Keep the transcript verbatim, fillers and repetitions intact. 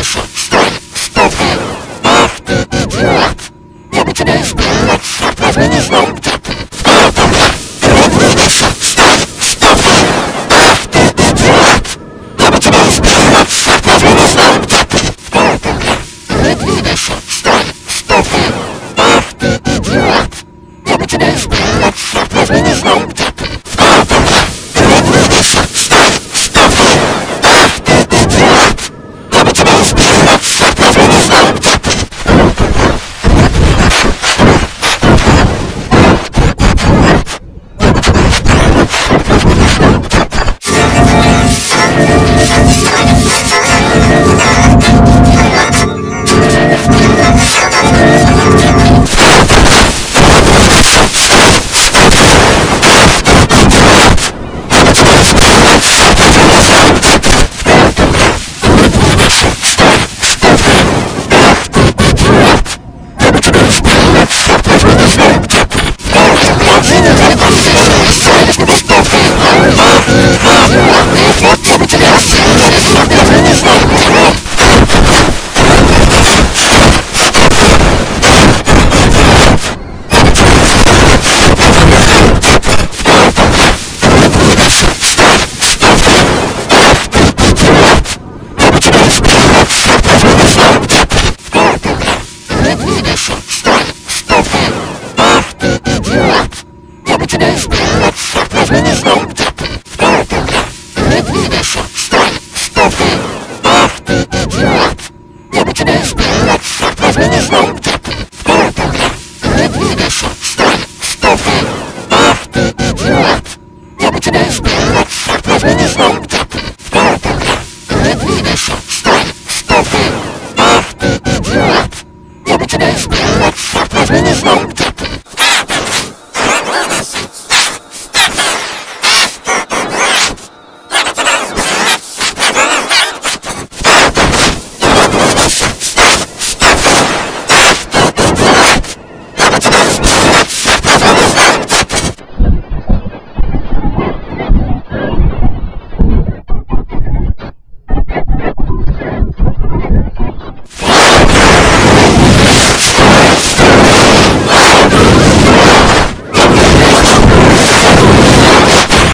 двигайся! Стой! Стопай! Ах ты, идиот! Я бы тебя избил, но черт возьми, не знаю, где ты! Поэтому не двигайся! Стой! Стопай! Ах ты, идиот! Я бы тебя избил, но черт возьми, не знаю, где ты! Поэтому не двигайся!